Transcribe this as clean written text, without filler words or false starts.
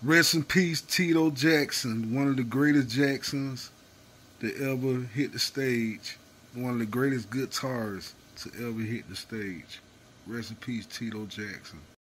Rest in peace, Tito Jackson, one of the greatest Jacksons to ever hit the stage. One of the greatest guitarists to ever hit the stage. Rest in peace, Tito Jackson.